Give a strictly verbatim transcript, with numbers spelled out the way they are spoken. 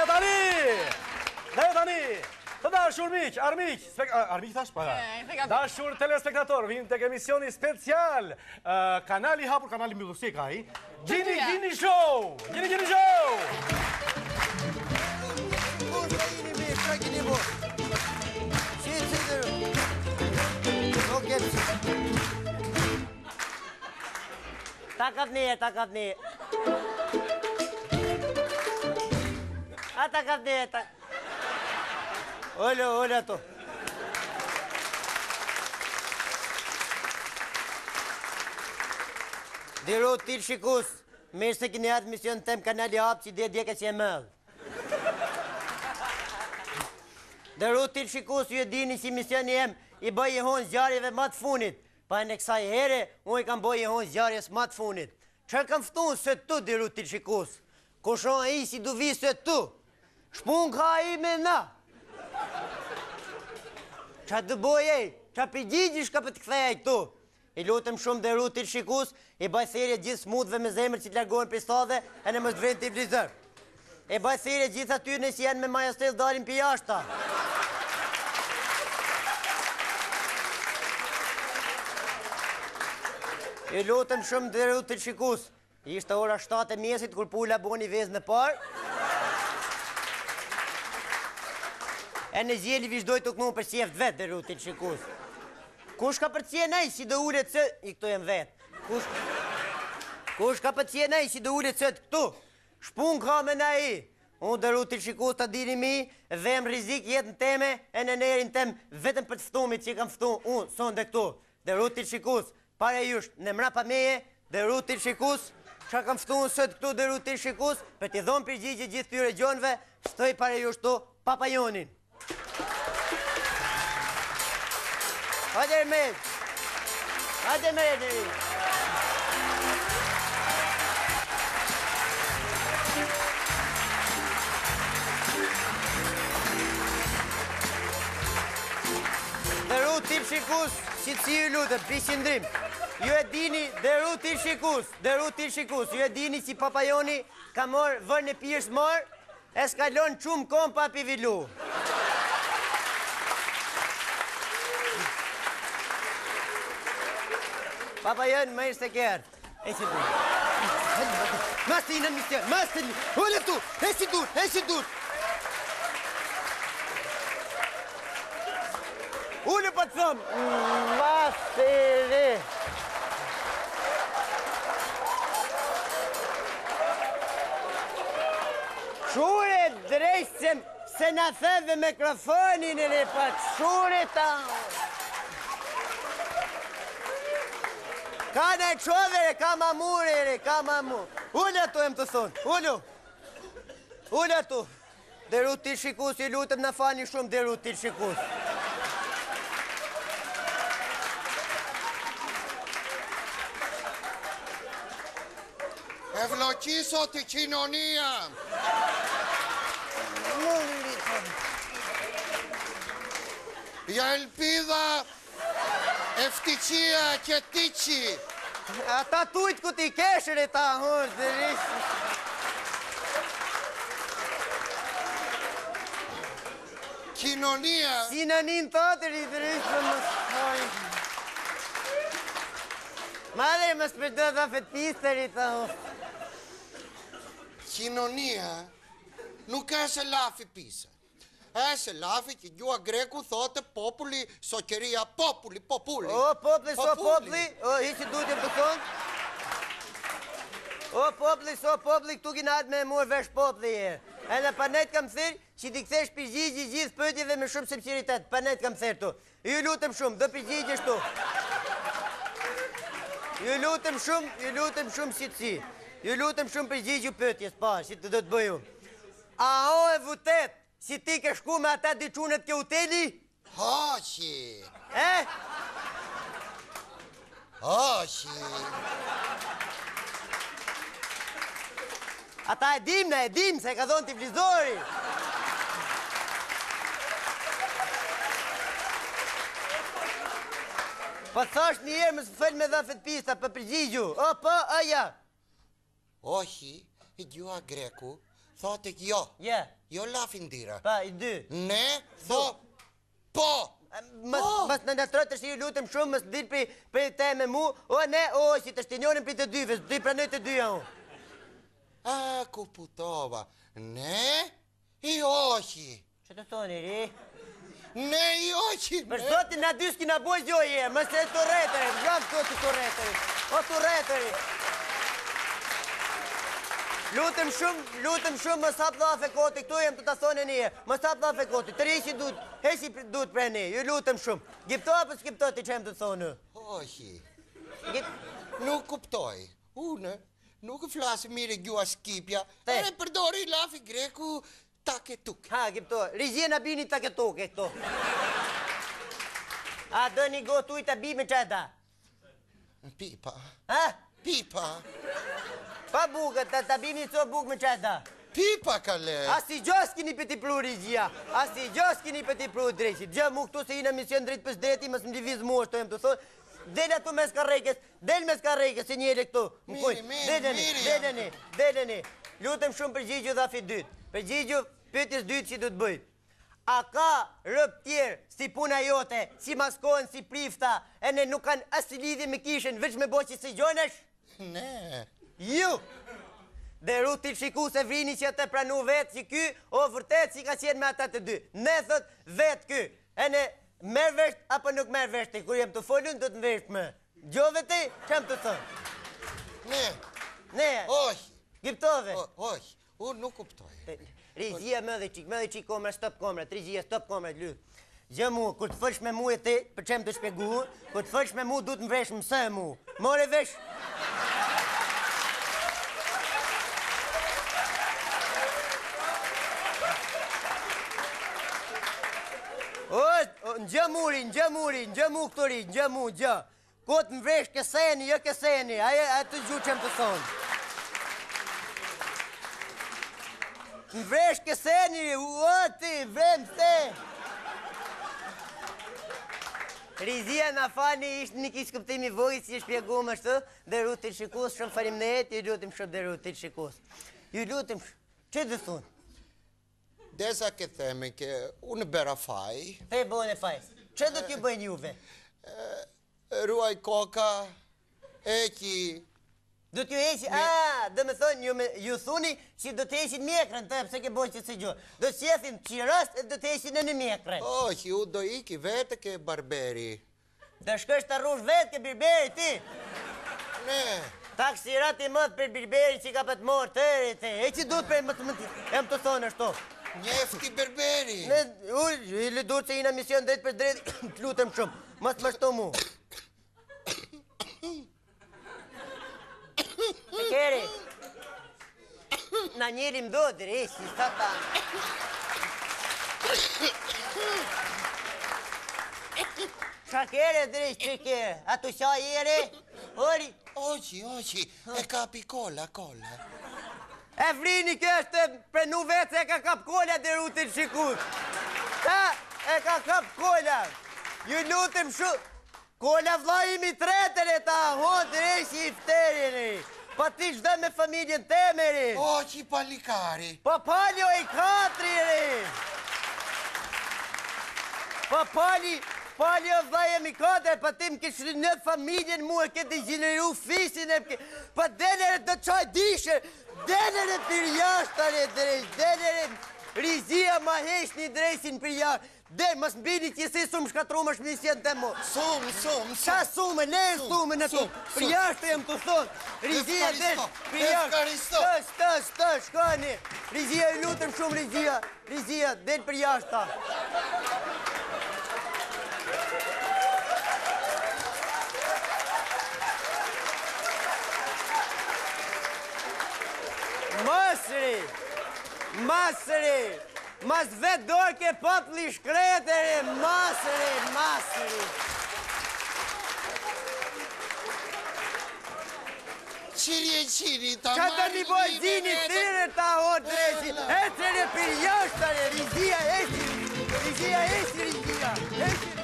tani! Dhe tani! Të dashur miq, armiq, armiq thash para. Dashur telespektator, vim tek emisioni special. Kanali i hapur, kanali mbyllur si ka ai? Gjini Gjini Show! Gjini Gjini Show! Takat një, takat një. A takat një, takat. Olha, olha, tô. Dero til shikus, mirë se kini atë mision tem kanali hapë që dhe djeke që e mëllë. Dero til shikus, ju e dini si misioni jem i bëj i honë zjarjeve ma të funit, pa në kësaj here, unë i kam bëj i honë zjarjes ma të funit. Qërë kam fëtu së tu, dero til shikus? Kushon i si du vi së tu? Shpun ka i me na. Qa të boj e, qa përgjigjish ka për të kthej këtu. I lutëm shumë dhe rutit shikus, i baj thirje gjithë smutve me zemër që të largohen për stadhe, e në mështë vrejnë të i vlizër. I baj thirje gjithë aty në si janë me majastel darin për jashta. I lutëm shumë dhe rutit shikus, ishte ora shtatë e mjesit kur pula boni vezë në parë, e në zjeli vishdoj të kënu për sjeft vetë dhe rutit shikus. Kush ka për cjenej si do ullet së... I këtu jem vetë. Kush... Kush ka për cjenej si do ullet së të këtu? Shpun ka me na i. Unë dhe rutit shikus të dini mi, dhem rizik jetën teme, e në nerin tem vetëm për të fëtumit që i kam fëtu unë, son dhe këtu. Dhe rutit shikus, pare jush në mra pa meje, dhe rutit shikus, që kam fëtu unë sët këtu dhe rutit shikus, për t'i dhonë përgjigje gjithë tyre gjonve, stoj pare jush tu papajonin. Hajde Ermet! Hajde Ermet! Dhe rutit shikus, si të si ju lutëm, pishin ndrim. Ju e dini, dhe rutit shikus, dhe rutit shikus, ju e dini si papajoni ka morë vërë në pjës morë, e s'kalon qumë kom pa pivilu. Papa jënë, më ishte kërë. E si dur. Mas të i në mision, mas të i në... Ullë tu, e si dur, e si dur. Ullë për të thëmë. Mas të i re. Shure drejtësem se në thëve mikrofonin e le pat. Shure ta... Ka në qovere, ka ma mure, ka ma mure. Ullë atu e më të thonë, ullu. Ullë atu. Dhe rutit shikus, i lutëm në fani shumë dhe rutit shikus. E vloqiso të qinonia. Ja elpida... Eftiqia që tiqi. Ata tujtë ku t'i keshër e ta hërë dhe rishë. Kinonia. Sinanin të atëri dhe rishë për më shkojnë. Madre më spërdo dhe fetpistëri ta hërë. Kinonia nuk e se lafi pisa. E se lafi që gjua greku thote populli, soqeria, populli, populli. O, populli, so populli, o, i që du t'jem të thonë. O, populli, so populli, këtu kinat me murë vesh populli e. E në panet kam thirë, që t'i kthesh përgjigje gjithë pëtjeve me shumë sinqeritet. Panet kam thirë tu. Ju lutëm shumë, dhe përgjigje shtu. Ju lutëm shumë, ju lutëm shumë si të si. Ju lutëm shumë përgjigju pëtjes, pa, si të do të bëju. A o e vutet? Si ti ke shku me ata diqunet ke hoteli? Hoqi. E? Hoqi. Ata e dim, ne e dim, se ka dhonë t'i vlizori. Po thash një herë më së fëll me dha fetpista për përgjigju. O, po, aja. Όχι, η γιουά Γκρέκου Thotë jo. Ja. Jo lafindira. Pa, i dy. Ne, tho, po. Mas në nëtërët është ju lutëm shumë, mës dilë për, për te me mu, o ne, o, si të shtinjonin për të dyve, dy pranoj të dyja unë. A, kuputova. Ne, i oqi. Që të thoni, ri? Ne, i oqi. Për zotin na dy s'kina boj gjoje, mëse të retëri, gjam të të të retëri, o të retëri. Lutëm shumë, lutëm shumë, më sapë dhafe koti, këtu jem të të thone një, më sapë dhafe koti, të risi dut, hesi dut për një, ju lutëm shumë. Gjipto apo s'kipto ti që jem të thonë? Oqi. Nuk kuptoj. Unë nuk flasë mire gjua Skipja, e përdori lafi greku taketuk. Ha, gjipto, rizje në bini taketuk e këto. A dë një gotu i të bi me që da? Pipa. Ha? Pipa. Pa bukë, të të bini të bukë me që da? Pipa ka le. A si gjosh kini për t'i pru rizja, a si gjosh kini për t'i pru drejqit. Gjë mu këtu se i në mision drejt për shdeti, mësë më diviz mu është të jem të thonë. Del atu me skarrekes, del me skarrekes, se njëri këtu. Miri, miri, miri. Deleni, deleni. Lutëm shumë përgjigju dhafi dytë. Përgjigju pyetjes dytë që du të bëjt. A ka rëp tjerë si puna jote, si maskojnë, si prifta, e ne nuk kanë asë lidhje me kishen, veç me bo që si gjonesh? Ne. Ju! Dhe ru t'i shiku se vrini që të pranu vetë që ky, o vërtet si ka qenë me ata të dy. Ne thët vetë ky, e ne merë vesht apo nuk merë vesht ti, kur jem të folun, do të vesht me. Gjove ti, qëm të thënë? Ne. Ne, Oj. gjiptove. Oj, unë nuk kuptoj. Rizia më dhe qik, më dhe qik komra, stop komra, rizia, stop komra, lë. Gjë mu, kur të fëlsh me mu e ti, për qem të shpegu, kur të fëlsh me mu, du të më vresh mëse mu. More vesh. O, në gjë muri, në gjë muri, në gjë mu këtori, në gjë mu, gjë. Ko të më vresh këseni, jo këseni, aje të gju që më të thonë. Më vresh këseni, o ti, vrem se. Rizia në fani ishtë një kishë këptimi vojtë si shpjegu më shtë, dhe rutin shikus, shumë farim në jetë, ju lutim shumë dhe rutin shikus. Ju lutim shumë, që dhe thunë? Desa ke theme ke unë bera faj. Fe bëjnë e faj, që do t'ju bëjnë juve? Ruaj koka, e ki... Do t'ju eqi, a, dhe me thonë, ju thuni që do t'eqin mjekrën, të pëse ke bojnë që se gjo. Do t'jefin që rast e do t'eqin në në mjekrën. Oh, ju do iki vete ke barberi. Dhe shkësh të rrush vetë ke birberi ti. Ne. Taksirat i mëtë për birberi që ka për të morë të eri ti. E që do të për më të më të e më të thonë ashtu. Njefti berberi. Ne, uj, i lidur që i në mision drejt për drejt, të lutëm shumë. Mos më shto mu. Shekeri, na njeri më do dresi, sa ta... Shekeri, dresi, shekeri, a tu qa jere? Ori? Oqi, oqi, e kapi kolla, kolla. E vrini kështë prenu vetë se e ka kap kolla dhe rutin shikut. Ta, e ka kap kolla. Ju lutim shumë. Kolla vlajimi tretër e ta, ho dresi i fterini. Pa ti shdo me familjen temeri. Oqi palikari. Pa paljo i katriri. Pa pali, paljo vlajemi katër, pa ti më kishë në familjen mu e këtë i gjeneru fisin e më pa denere të qaj dishe. Denere për jashtare drejt, denere rizia ma hesh një drejsin për jashtë. Dhe, mos mbini që si sumë shkatru më shmisjen të mo. Sumë, sumë, Qa sumë, ne e sumë në tu. Për jashtë e më të thonë. Rizia dhe, për jashtë. Tësh, tësh, tësh, shkani. Rizia e lutëm shumë, Rizia. Rizia, dhe për jashtë ta. Masri, masri. Mas vetë dorë ke popli shkretëri, masëri, masëri. Qiri e qiri, ta marri... Qa të një bojë zini, tire ta hotë dresi, e tëre për jashtare, Rizia, esi, Rizia, esi, Rizia, esi.